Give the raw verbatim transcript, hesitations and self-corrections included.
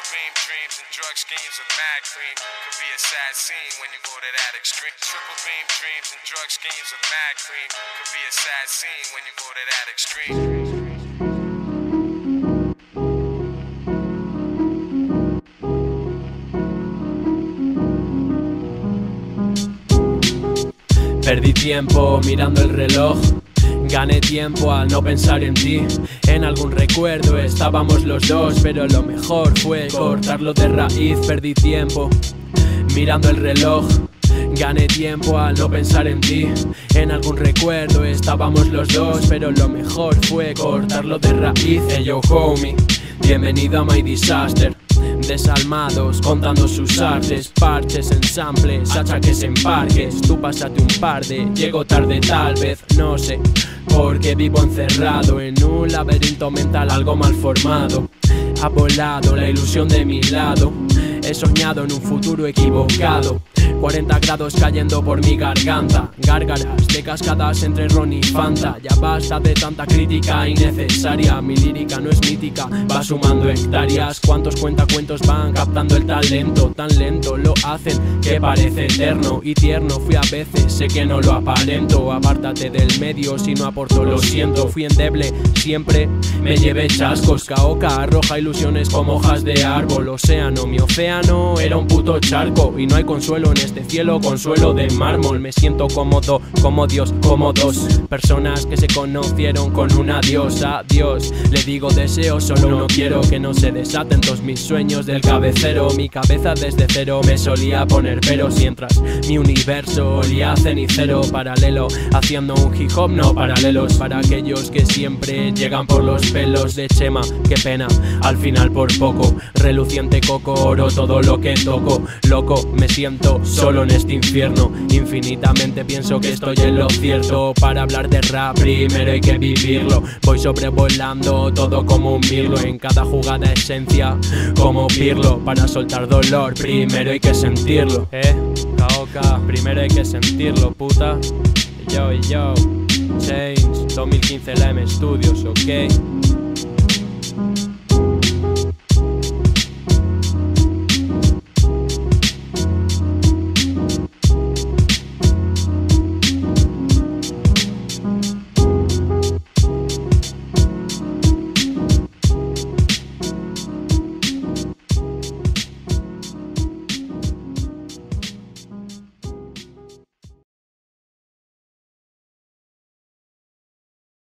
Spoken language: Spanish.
beam dreams and drug schemes of mad cream. Could be a sad scene when you go to that extreme. Triple beam dreams and drug schemes of mad cream. Could be a sad scene when you go to that extreme. Perdí tiempo mirando el reloj, gané tiempo al no pensar en ti. En algún recuerdo estábamos los dos, pero lo mejor fue cortarlo de raíz. Perdí tiempo mirando el reloj, gané tiempo al no pensar en ti. En algún recuerdo estábamos los dos, pero lo mejor fue cortarlo de raíz. Hey yo homie, bienvenido a My Disaster. Desalmados contando sus artes, parches en samples, achaques en parques. Tú pásate un par de, llego tarde tal vez, no sé, porque vivo encerrado en un laberinto mental algo mal formado. Ha volado la ilusión de mi lado, he soñado en un futuro equivocado. cuarenta grados cayendo por mi garganta, gárgaras de cascadas entre Ron y Fanta. Ya basta de tanta crítica innecesaria, mi lírica no es mítica, va sumando hectáreas. Cuántos cuentacuentos van captando el talento, tan lento lo hacen que parece eterno y tierno. Fui a veces, sé que no lo aparento, apártate del medio si no aporto lo siento. Fui endeble, siempre me llevé chascos, caoca arroja ilusiones como hojas de árbol. Océano, mi océano era un puto charco y no hay consuelo en este cielo, consuelo de mármol. Me siento cómodo, como Dios, como dos personas que se conocieron con una diosa. Dios, le digo deseo, solo no quiero que no se desaten todos mis sueños del cabecero. Mi cabeza desde cero me solía poner peros, mientras mi universo olía a cenicero. Paralelo, haciendo un hip hop no paralelos, para aquellos que siempre llegan por los pelos de Chema. Qué pena, al final por poco, reluciente coco, oro todo lo que toco. Loco, me siento solo en este infierno, infinitamente pienso que estoy en lo cierto. Para hablar de rap primero hay que vivirlo, voy sobrevolando todo como un mirlo. En cada jugada esencia como Pirlo, para soltar dolor primero hay que sentirlo. Eh, Kaoka, primero hay que sentirlo, puta. Yo, yo, Change, dos mil quince L M Studios, ok.